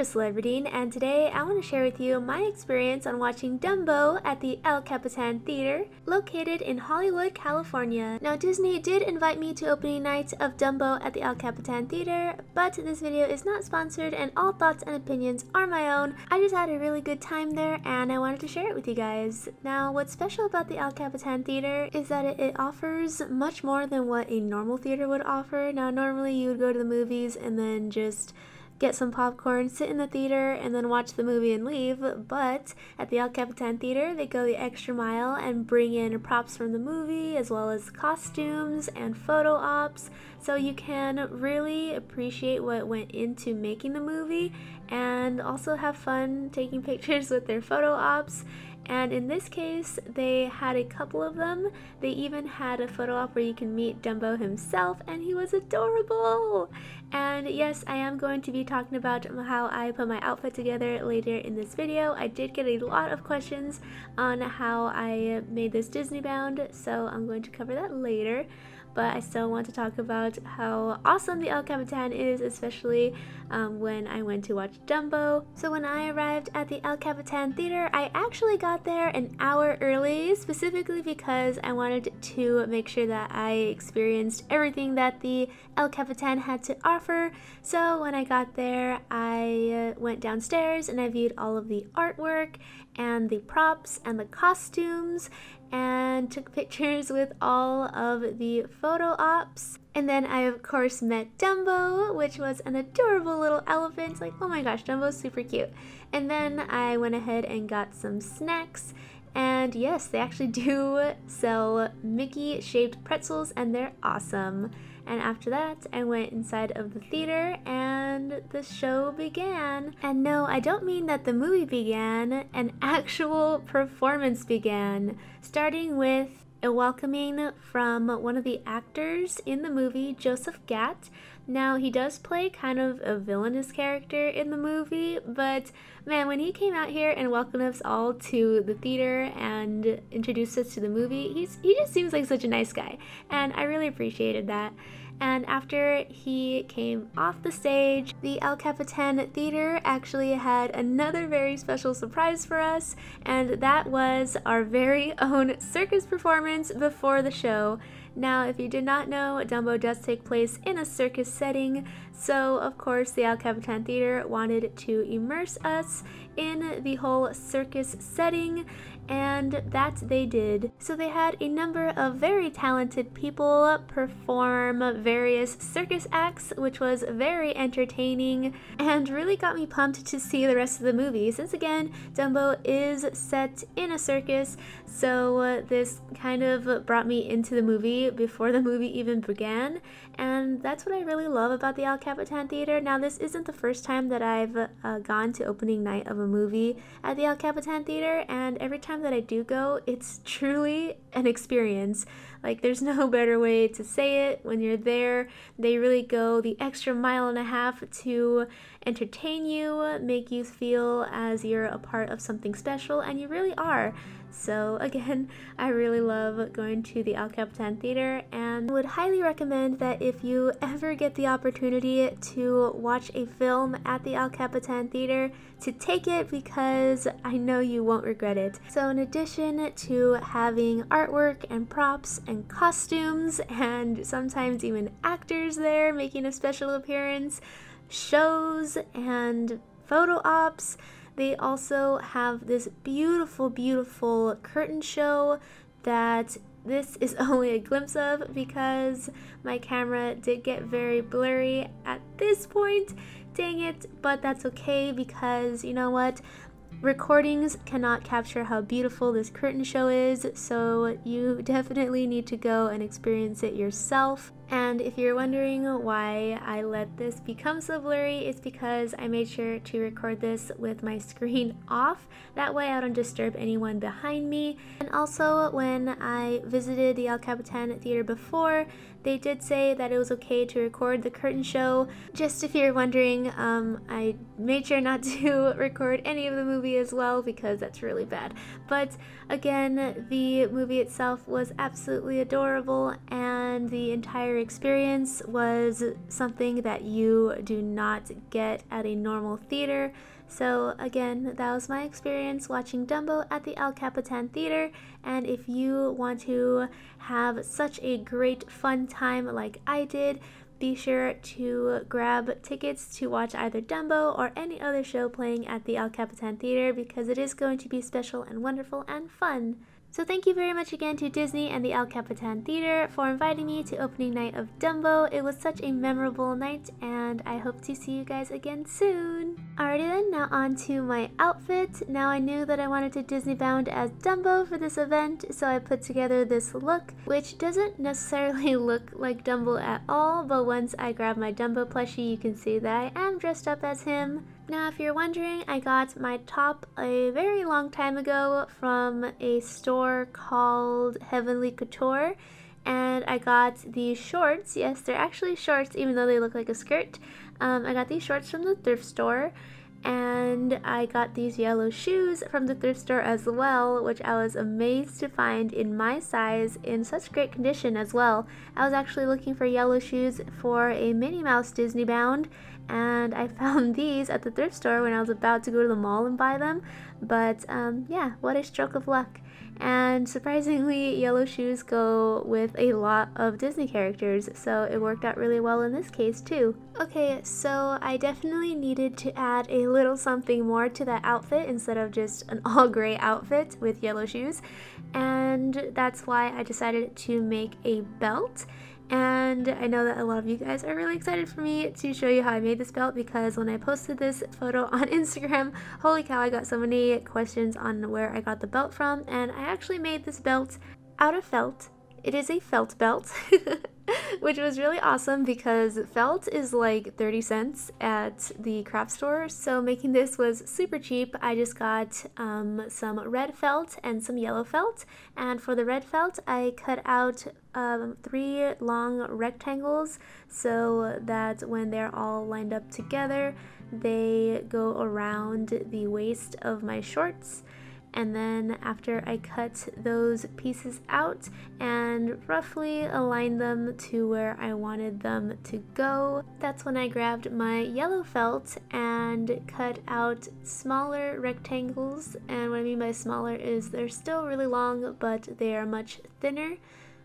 Krystal Everdeen, and today I want to share with you my experience on watching Dumbo at the El Capitan Theatre, located in Hollywood, California. Now, Disney did invite me to opening night of Dumbo at the El Capitan Theatre, but this video is not sponsored and all thoughts and opinions are my own. I just had a really good time there and I wanted to share it with you guys. Now, what's special about the El Capitan Theatre is that it offers much more than what a normal theater would offer. Now, normally you would go to the movies and then just get some popcorn, sit in the theater, and then watch the movie and leave, but at the El Capitan Theatre, they go the extra mile and bring in props from the movie, as well as costumes and photo ops, so you can really appreciate what went into making the movie, and also have fun taking pictures with their photo ops. And in this case, they had a couple of them. They even had a photo op where you can meet Dumbo himself, and he was adorable! And yes, I am going to be talking about how I put my outfit together later in this video. I did get a lot of questions on how I made this Disneybound, so I'm going to cover that later. But I still want to talk about how awesome the El Capitan is, especially when I went to watch Dumbo. So when I arrived at the El Capitan Theatre, I actually got there an hour early, specifically because I wanted to make sure that I experienced everything that the El Capitan had to offer. So when I got there, I went downstairs and I viewed all of the artwork and the props and the costumes, and took pictures with all of the photo ops. And then I of course met Dumbo, which was an adorable little elephant. Like, oh my gosh, Dumbo's super cute. And then I went ahead and got some snacks. And yes, they actually do sell Mickey shaped pretzels and they're awesome. And after that, I went inside of the theater and the show began. And no, I don't mean that the movie began, an actual performance began, starting with a welcoming from one of the actors in the movie, Joseph Gatt. Now, he does play kind of a villainous character in the movie, but man, when he came out here and welcomed us all to the theater and introduced us to the movie, he just seems like such a nice guy, and I really appreciated that. And after he came off the stage, the El Capitan Theatre actually had another very special surprise for us, and that was our very own circus performance before the show. Now, if you did not know, Dumbo does take place in a circus setting, so of course the El Capitan Theatre wanted to immerse us in the whole circus setting, and that they did. So they had a number of very talented people perform various circus acts, which was very entertaining and really got me pumped to see the rest of the movie, since again, Dumbo is set in a circus, so this kind of brought me into the movie before the movie even began, and that's what I really love about the El Capitan Theatre. Now, this isn't the first time that I've gone to opening night of a movie at the El Capitan Theatre, and every time that I do go, it's truly an experience. Like, there's no better way to say it. When you're there, they really go the extra mile and a half to entertain you, make you feel as you're a part of something special, and you really are. So again, I really love going to the El Capitan Theatre and would highly recommend that if you ever get the opportunity to watch a film at the El Capitan Theatre, to take it, because I know you won't regret it. So in addition to having artwork and props and costumes and sometimes even actors there making a special appearance, shows and photo ops, they also have this beautiful, beautiful curtain show that this is only a glimpse of because my camera did get very blurry at this point. Dang it, but that's okay, because you know what? Recordings cannot capture how beautiful this curtain show is, so you definitely need to go and experience it yourself. And if you're wondering why I let this become so blurry, it's because I made sure to record this with my screen off. That way I don't disturb anyone behind me. And also, when I visited the El Capitan Theatre before, they did say that it was okay to record the curtain show. Just if you're wondering, I made sure not to record any of the movie as well because that's really bad. But again, the movie itself was absolutely adorable, and and the entire experience was something that you do not get at a normal theater. So again, that was my experience watching Dumbo at the Capitan Theatre, and if you want to have such a great fun time like I did, be sure to grab tickets to watch either Dumbo or any other show playing at the Capitan Theatre, because it is going to be special and wonderful and fun. So thank you very much again to Disney and the Capitan Theatre for inviting me to opening night of Dumbo. It was such a memorable night, and I hope to see you guys again soon. Alrighty then, now on to my outfit. Now I knew that I wanted to Disneybound as Dumbo for this event, so I put together this look, which doesn't necessarily look like Dumbo at all, but once I grab my Dumbo plushie, you can see that I am dressed up as him. Now, if you're wondering, I got my top a very long time ago from a store called Heavenly Couture, and I got these shorts. Yes, they're actually shorts, even though they look like a skirt. I got these shorts from the thrift store, and I got these yellow shoes from the thrift store as well, which I was amazed to find in my size in such great condition as well. I was actually looking for yellow shoes for a Minnie Mouse Disneybound, and I found these at the thrift store when I was about to go to the mall and buy them. But yeah, what a stroke of luck. And surprisingly, yellow shoes go with a lot of Disney characters, so it worked out really well in this case too. Okay, so I definitely needed to add a little something more to that outfit instead of just an all gray outfit with yellow shoes, and that's why I decided to make a belt. And I know that a lot of you guys are really excited for me to show you how I made this belt, because when I posted this photo on Instagram, holy cow, I got so many questions on where I got the belt from, and I actually made this belt out of felt. It is a felt belt, which was really awesome because felt is like 30 cents at the craft store, so making this was super cheap. I just got some red felt and some yellow felt, and for the red felt I cut out 3 long rectangles so that when they're all lined up together they go around the waist of my shorts. And then after I cut those pieces out and roughly aligned them to where I wanted them to go, that's when I grabbed my yellow felt and cut out smaller rectangles. And what I mean by smaller is they're still really long, but they are much thinner,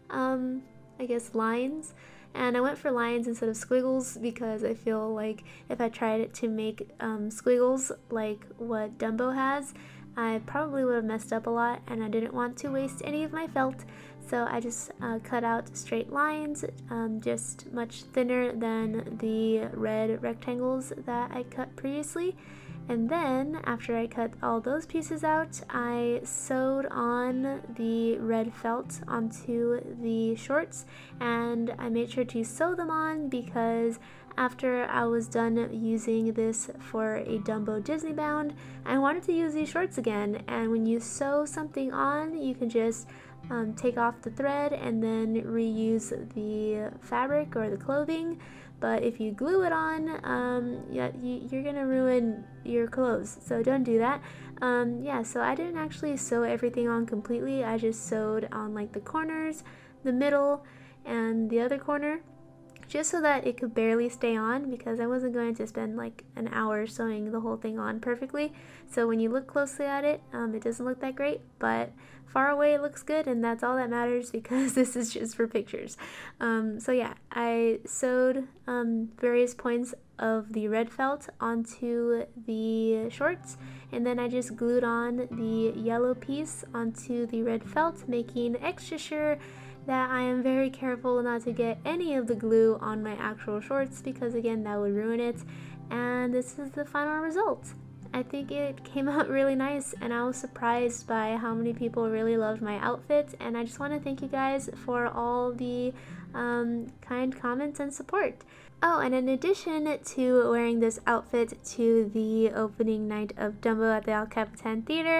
I guess lines. And I went for lines instead of squiggles because I feel like if I tried to make squiggles like what Dumbo has, I probably would have messed up a lot, and I didn't want to waste any of my felt, so I just cut out straight lines, just much thinner than the red rectangles that I cut previously. And then after I cut all those pieces out, I sewed on the red felt onto the shorts, and I made sure to sew them on because after I was done using this for a Dumbo Disneybound, I wanted to use these shorts again. And when you sew something on, you can just take off the thread and then reuse the fabric or the clothing. But if you glue it on, yeah, you're gonna ruin your clothes, so don't do that. Yeah, so I didn't actually sew everything on completely. I just sewed on like the corners, the middle, and the other corner, just so that it could barely stay on, because I wasn't going to spend like an hour sewing the whole thing on perfectly. So when you look closely at it, it doesn't look that great, but far away it looks good, and that's all that matters because this is just for pictures. So yeah, I sewed various points of the red felt onto the shorts, and then I just glued on the yellow piece onto the red felt, making extra sure that I am very careful not to get any of the glue on my actual shorts, because again that would ruin it. And this is the final result. I think it came out really nice, and I was surprised by how many people really loved my outfit, and I just want to thank you guys for all the kind comments and support. Oh, and in addition to wearing this outfit to the opening night of Dumbo at the Capitan Theatre,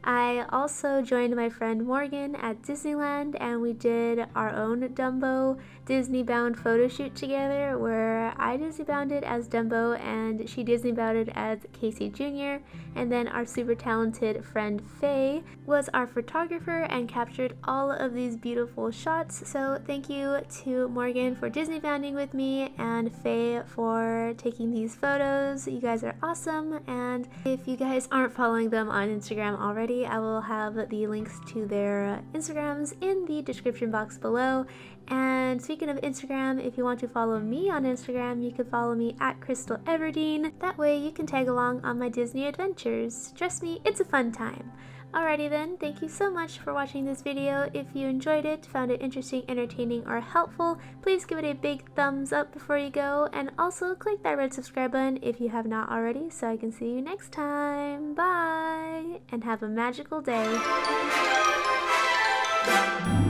I also joined my friend Morgan at Disneyland, and we did our own Dumbo Disneybound photo shoot together where I Disneybounded as Dumbo and she Disneybounded as Casey Jr. And then our super talented friend Faye was our photographer and captured all of these beautiful shots. So thank you to Morgan for Disneybounding with me and Faye for taking these photos. You guys are awesome, and if you guys aren't following them on Instagram already, I will have the links to their Instagrams in the description box below. And speaking of Instagram, if you want to follow me on Instagram, you can follow me at Krystal Everdeen. That way you can tag along on my Disney adventures. Trust me, it's a fun time. Alrighty then, thank you so much for watching this video. If you enjoyed it, found it interesting, entertaining, or helpful, please give it a big thumbs up before you go, and also click that red subscribe button if you have not already, so I can see you next time. Bye! And have a magical day.